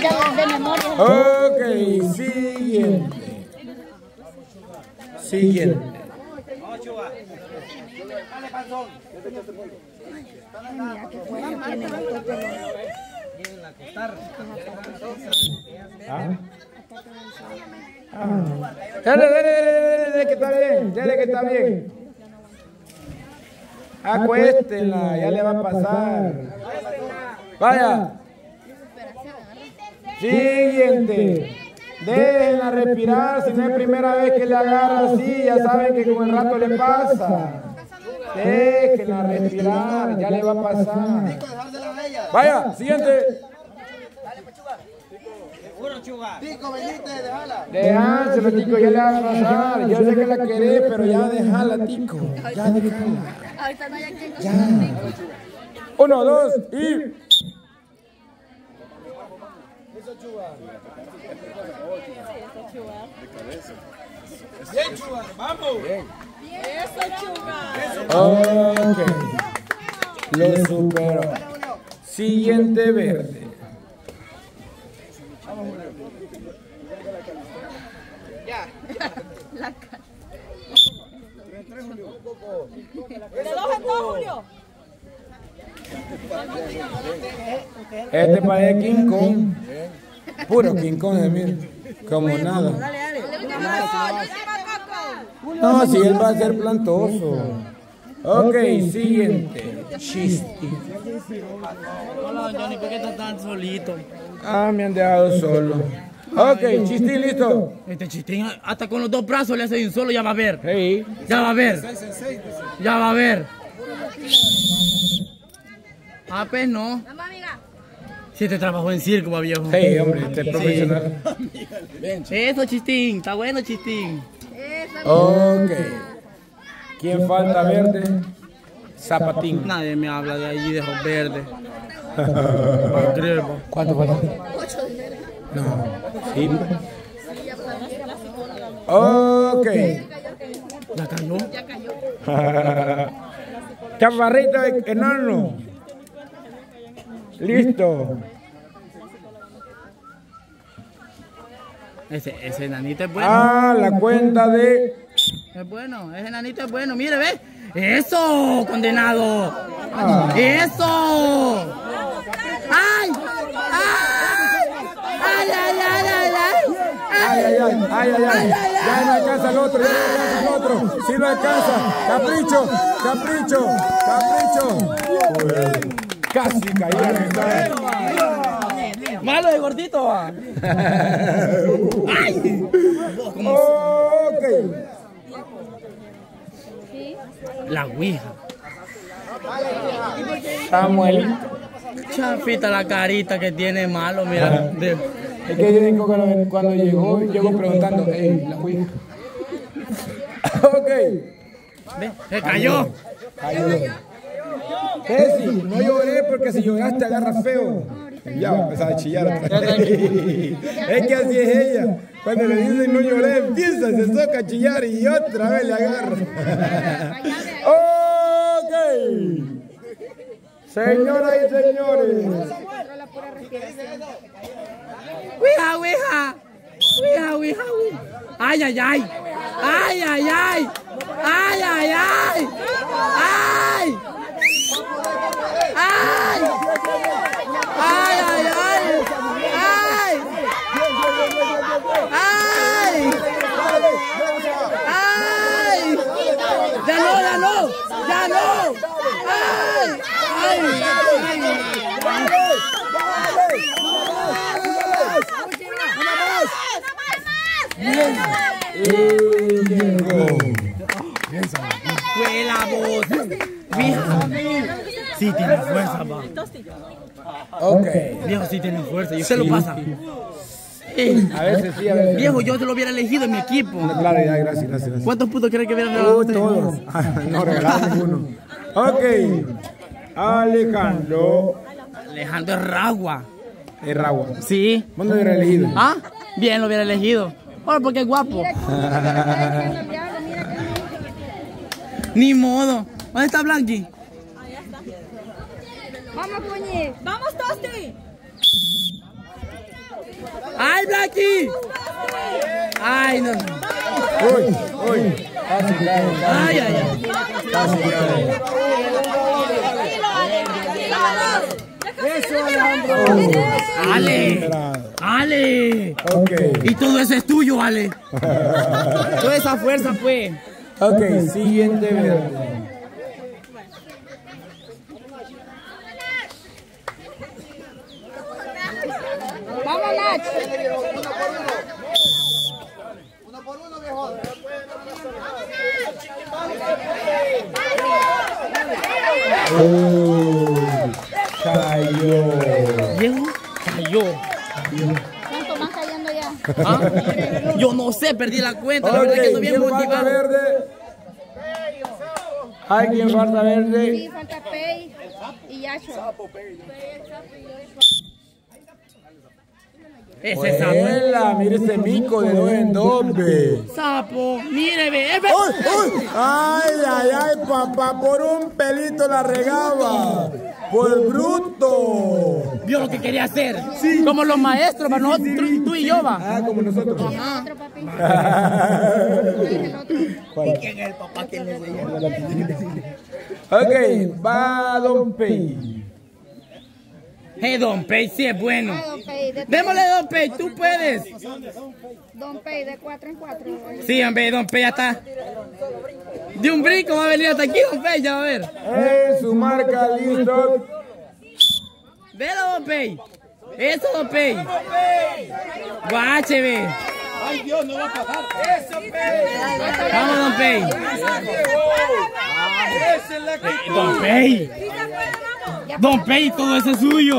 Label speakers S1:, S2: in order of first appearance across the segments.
S1: de memoria.
S2: Ok, siguiente. Siguiente. Dale, que está bien, dale que está bien. Acuéstenla, ya le va a pasar. Vaya. Siguiente. Déjenla respirar, si no es primera vez que le agarra así, ya saben que con el rato le pasa. Déjenla respirar, ya le va a pasar. Vaya, siguiente.
S3: Tico, venite, déjala.
S2: Déjala, Tico, ya le va a pasar. Yo sé que la querés, pero ya déjala, Tico. Ya déjala.
S1: Ahorita no hay quien
S2: Ya. 1, 2 y...
S3: Bien, Chugar, vamos. Bien.
S1: Eso, Chugar.
S2: Ok. Lo superó. Siguiente verde.
S3: Ya.
S1: De 2 en 2, Julio.
S2: Este parece King Kong. Puro King Kong, mira. Como nada. No, si él va a ser plantoso. Ok, siguiente. Chiste.
S4: Hola, Johnny, ¿por qué estás tan solito?
S2: Ah, me han dejado solo. Ok, Chistín, listo.
S4: Este Chistín, hasta con los 2 brazos le hace un solo, ya va a ver.
S2: Hey.
S4: Ya va a ver. Ya va a ver. Ah, pues no.
S1: Vamos, amiga.
S4: Si te trabajó en circo, va viejo.
S2: Hey, hombre, este es profesional.
S4: Eso, Chistín, está bueno, Chistín.
S2: Ok. ¿Quién falta verde? Zapatín.
S4: Nadie me habla de allí de ojos verdes.
S2: ¿Cuánto falta?
S1: 8 de enero.
S2: No. Sí. Ok.
S4: ¿Ya cayó?
S1: Ya cayó.
S2: Chaparrito enano. Listo.
S4: Ese enanito es bueno.
S2: Ah, la cuenta de...
S4: Es bueno, ese enanito es bueno. Mire, ve. ¡Eso, condenado! ¡Eso! ¡Ay! ¡Ay! ¡Ay, ay, ay, ay,
S2: Ay. Ya no alcanza el otro, ya no alcanza el otro. Sí lo alcanza. Capricho. Casi caía.
S4: ¡Malo de gordito! Va. ¡Ay!
S2: Ok.
S4: La ouija.
S2: Samuelito.
S4: Chafita la carita que tiene malo, mira.
S2: Es que yo digo que cuando llegó preguntando, hey, la ouija. Ok.
S4: Ve, se cayó.
S2: Ceci, no lloré porque si lloraste agarra feo. Ya va a empezar a chillar. Es que así es ella. Cuando le dicen no lloré, empieza, se soca a chillar y otra vez le agarra. Ok. Señoras y señores.
S4: Ouija. Ay, ay, ay. Ay, ay, ay. Ay, ay, ay. Ay. Ay. Ay, ay, ay. Ay. Ay. Ay. Ya no. Ay. Ay. Fue la voz. Viejo. Sí tiene fuerza, va.
S2: Ok.
S4: Viejo, sí tiene fuerza. Y usted lo pasa.
S2: A veces sí, a veces.
S4: Viejo, yo te lo hubiera elegido en mi equipo.
S2: Claro, ya, gracias.
S4: ¿Cuántos puntos cree que hubiera regalado usted?
S2: Todos. No regalaron ninguno. Ok. Alejandro.
S4: Alejandro es Ragua.
S2: Es Ragua.
S4: Sí.
S2: ¿Cuándo hubiera elegido?
S4: Ah, bien lo hubiera elegido. Bueno, porque es guapo. Ni modo. ¿Dónde está Blanqui?
S1: Vamos, Puñi. Vamos, Tosti.
S4: aquí. Ay, no.
S2: Uy. Casi cae.
S4: Ay, ay, ay.
S2: Casi cae.
S3: Eso, Alejandro.
S4: Ale. Ale.
S2: Ok.
S4: Y todo eso es tuyo, Ale. Toda esa fuerza, pues.
S2: Ok, siguiente verde.
S1: Vamos, Nach.
S3: Uno por uno, viejo.
S2: Cayó.
S4: Llegó. Cayó.
S1: ¿Cuánto más cayendo ya?
S4: ¿Ah? Yo no sé, perdí la cuenta. La verdad que ando bien
S2: ¿quién falta
S4: motivado.
S2: verde? ¿Hay quien falta
S1: Sí,
S2: verde?
S1: falta Pei y Yacho.
S4: Ese es sapo.
S2: Ela, mire ese mico de 2 en 2, ve.
S4: Sapo. Mire, ve.
S2: ¡Uy, uy! ¡Ay, papá! Por un pelito la regaba. ¡Por bruto!
S4: Vio lo que quería hacer. Sí. Como los maestros, para nosotros, tú y yo, va.
S2: Ah, como nosotros.
S4: Ajá.
S1: Otro papi.
S4: ¿Quién es el papá que le enseñó?
S2: Ok, va Don Pei.
S4: Hey, Don Pei, sí es bueno.
S1: Ah, Don Pei, de
S4: Démosle, Don Pei, tú puedes.
S1: Don Pei de 4 en 4.
S4: Sí, hombre, Don Pei ya está. De un brinco va a venir hasta aquí, Don Pei, ya va a ver.
S2: Su marca, listo.
S4: Velo, Don Pei. Eso, Don Pei. Guache, ve.
S3: Ay, Dios, no va a pasar. Eso,
S4: Vamos, Don Pei.
S3: Esa es la que...
S4: Don Pei. Don Pei, todo eso es suyo.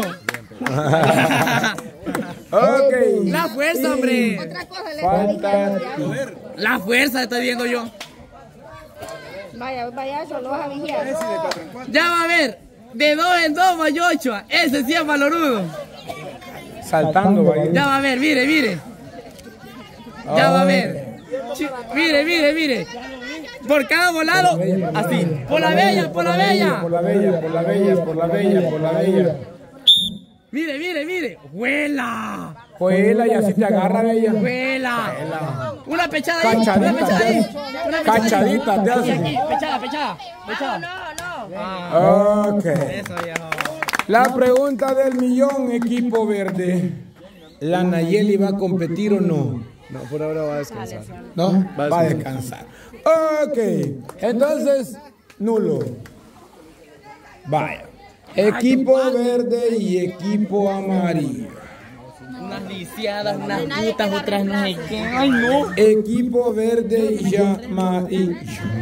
S2: Ok.
S4: La fuerza, hombre.
S1: Otra cosa le
S2: Falta.
S1: dije.
S4: La fuerza estoy viendo yo.
S1: Vaya, Yacho, lo vas a vigiar.
S4: Ya va a ver. De 2 en 2 va Yochoa. Ese sí es valorudo.
S2: Saltando, vaya.
S4: Ya va a ver, mire, mire. Ya va a ver. Mire, mire, mire. Por cada volado, así. Por la bella, por la bella.
S2: Por la bella, por la bella, por la bella, por la bella.
S4: Mire, mire, mire. ¡Vuela!
S2: Juela y así te agarra, bella.
S4: ¡Vuela! Una pechada ahí. Una
S2: Cachadita,
S4: pechada ahí. Una pechada ahí.
S2: Cachadita te
S4: Aquí,
S2: hace.
S4: aquí. Pechada, pechada. Pechada.
S2: Ok.
S4: Eso, viejo.
S2: La pregunta del millón, equipo verde. ¿La Nayeli va a competir o no?
S3: No, por ahora va a descansar.
S2: ¿No? Va a descansar. Ok. Entonces, nulo. Vaya. Equipo verde y equipo amarillo.
S4: Unas lisiadas, unas putas, otras no sé qué. ¡Ay, no!
S2: Equipo verde y amarillo.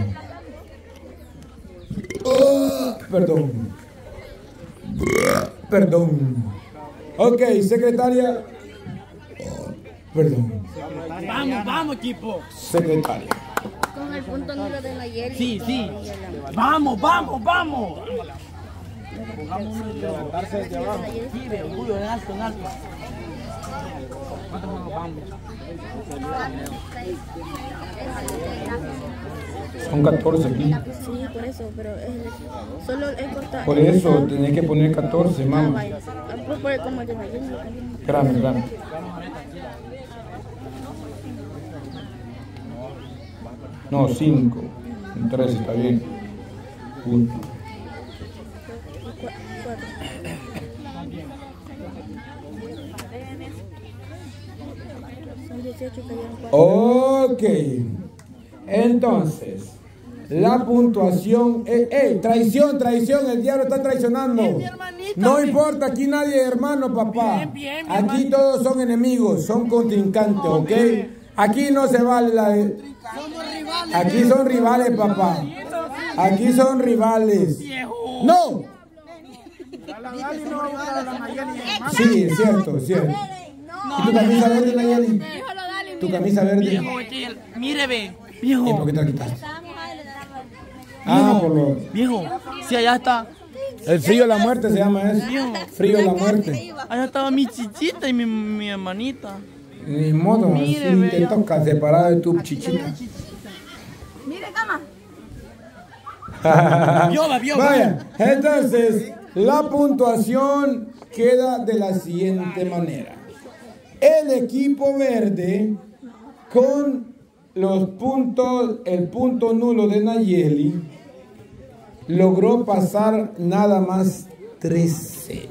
S2: Oh, perdón. Perdón. Ok, secretaria. Perdón.
S4: Vamos, vamos, equipo.
S2: Secretaria.
S1: Con el punto nulo de la Yeli.
S4: Sí, sí. Vamos, vamos, vamos. Sí, ve, orgullo, en alto, en alto.
S2: Son 14 aquí.
S1: Sí, por eso, pero solo es cortar.
S2: Por eso tenés que poner 14, mamá.
S1: Vaya. Pues por como el de la Yeli.
S2: Espérame, espérame. No, 5. 3 está bien. 1.
S1: Son 18 y cayeron 4.
S2: Ok. Entonces, la puntuación. Traición, traición. El diablo está traicionando. No importa, aquí nadie es hermano, papá. Aquí todos son enemigos, son contrincantes, ¿ok? Aquí no se vale la. Aquí son rivales, papá. Aquí son rivales. ¡No! Sí, es cierto, es cierto. ¿Y tu camisa verde, Nayeli? ¿Tu camisa verde?
S4: Viejo, mire, ve.
S2: ¿Y
S4: Viejo,
S2: por qué te la quitaste? Ah, por lo.
S4: viejo. Si allá está.
S2: El frío de la muerte se llama eso. Frío de la muerte.
S4: Allá estaba mi chichita y mi hermanita.
S2: Ni modo, así te toca separar de tu chichita.
S1: Mire, cama.
S4: Viola, viola.
S2: Vaya, entonces la puntuación queda de la siguiente manera. el equipo verde con los puntos, el punto nulo de Nayeli, logró pasar nada más 13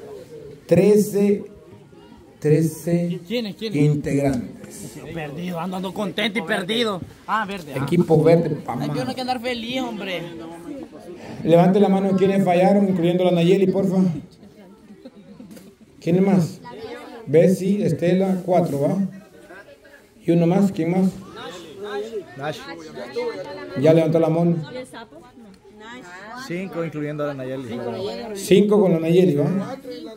S4: ¿Quiénes?
S2: integrantes.
S4: Perdido, ando contento y perdido. Ah, verde.
S2: Equipo verde, papá.
S4: Hay que uno que andar feliz, hombre.
S2: Levante la mano quienes fallaron, incluyendo la Nayeli, porfa. ¿Quién más? Bessie, Estela, 4, ¿va? ¿Y uno más? ¿Quién más? Ya levantó la mano.
S3: 5 incluyendo a la Nayeli.
S2: 5 con la Nayeli, ¿va?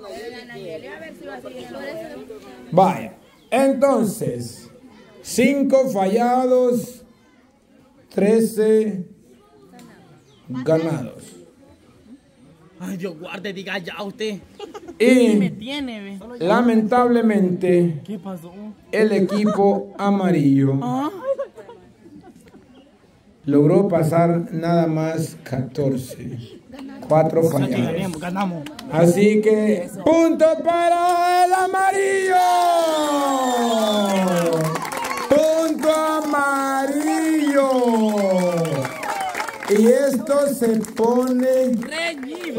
S2: Vaya. Entonces, 5 fallados, 13 ganados.
S4: Ay, Dios guarde, diga ya usted.
S2: Y
S4: Me tiene, ve.
S2: lamentablemente,
S4: ¿Qué pasó?
S2: el equipo amarillo
S4: Ah,
S2: logró pasar nada más 14. 4 fallados.
S4: ganamos.
S2: Así que, punto para el amarillo. Punto amarillo. Y esto se pone
S4: Reñido.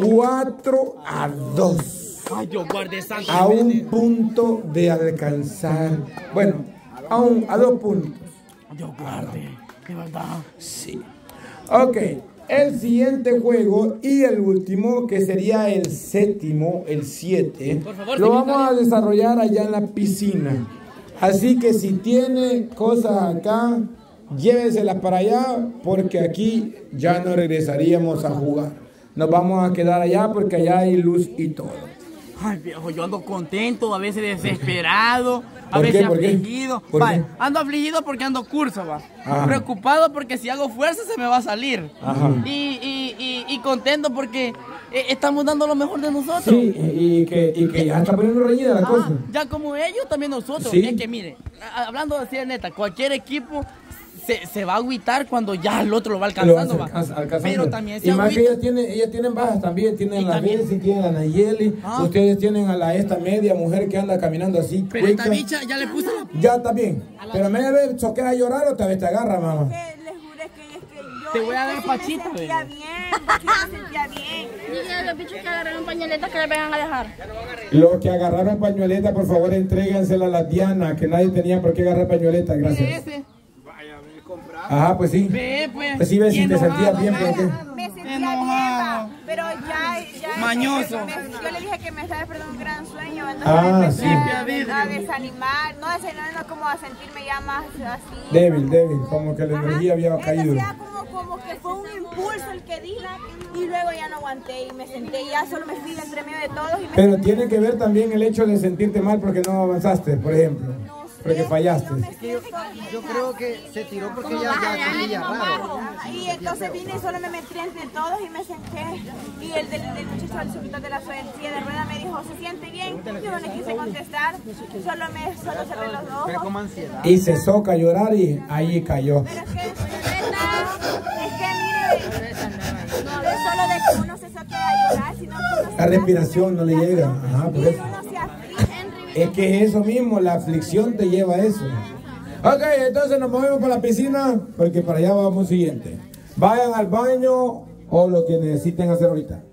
S2: 4-2.
S4: Ay, Dios guarde, santo.
S2: A un punto de alcanzar. Bueno, a 2 puntos.
S4: Dios guarde, de verdad.
S2: Sí. Ok. El siguiente juego y el último, que sería el séptimo, el 7,
S4: Por favor,
S2: lo
S4: señor
S2: vamos a desarrollar allá en la piscina. Así que si tiene cosas acá, lléveselas para allá, porque aquí ya no regresaríamos a jugar. Nos vamos a quedar allá porque allá hay luz y todo.
S4: Ay, viejo, yo ando contento, a veces desesperado, a
S2: ¿Por qué?
S4: veces
S2: ¿Por qué?
S4: afligido.
S2: ¿Por
S4: Va,
S2: qué?
S4: ando afligido porque ando curso, va.
S2: Ajá.
S4: Preocupado porque si hago fuerza se me va a salir.
S2: Ajá.
S4: Y contento porque estamos dando lo mejor de nosotros.
S2: Sí, y que ya está poniendo reñida la cosa.
S4: Ya como ellos, también nosotros.
S2: Sí.
S4: Es que mire, hablando así de neta, cualquier equipo se va a agüitar cuando ya el otro lo va alcanzando. Va. Pero también se
S2: y más que
S4: agüita.
S2: ellas tienen bajas también, tienen
S4: Y
S2: la
S4: también-
S2: Bessie, tienen a la Nayeli,
S4: Ah.
S2: ustedes tienen a la esta media mujer que anda caminando así.
S4: Pero esta
S2: cuica.
S4: bicha ya le puse la...
S2: Ya está bien, pero me debe choquear a llorar o te agarra, mamá.
S5: Les juré que es que yo
S4: Te voy a dar
S5: sí
S4: pachita,
S5: me sentía
S4: bebé.
S5: bien, yo sí me sentía bien.
S1: Dile a los bichos que agarraron pañoletas que le vengan a dejar.
S2: Los que agarraron pañoleta, por favor, entréguensela a la Diana, que nadie tenía por qué agarrar pañoleta, gracias.
S4: Ese.
S2: Ajá, pues sí.
S4: Ve, pues.
S2: Pues sí, ves si te
S4: Enojado,
S2: sentías bien,
S4: ve.
S2: pero qué.
S5: Me sentía
S4: Enojado.
S5: bien, va, pero ya
S4: Mañoso.
S5: yo le dije que me estaba despertando un gran sueño, entonces
S2: Ah,
S5: me empecé
S2: sí.
S5: a desanimar, no desanimar, como a sentirme ya más así.
S2: Débil, como que la
S5: Ajá.
S2: energía había caído.
S5: Entonces ya como que fue un impulso el que di y luego ya no aguanté y me senté y ya solo me fui entre medio de todos y me
S2: Pero tiene que ver también el hecho de sentirte mal porque no avanzaste, por ejemplo. Porque fallaste.
S3: Yo creo que se tiró porque ya sentía raro.
S5: Y entonces vine y solo me metí entre todos y me senté. Y el del muchacho del subidor de la silla de rueda me dijo, ¿se siente bien? Yo no le quise contestar, solo cerré los
S3: Pero
S5: ojos.
S3: como ansiedad.
S2: Y cesó a llorar y ahí cayó.
S5: Pero es que mire, no es solo de que uno se saque a llorar, sino que uno
S2: La respiración no le llega. Ajá, por
S5: y
S2: eso.
S5: uno se aflige.
S2: Es que eso mismo, la aflicción te lleva a eso. Ok, entonces nos movemos para la piscina porque para allá vamos siguiente. Vayan al baño o lo que necesiten hacer ahorita.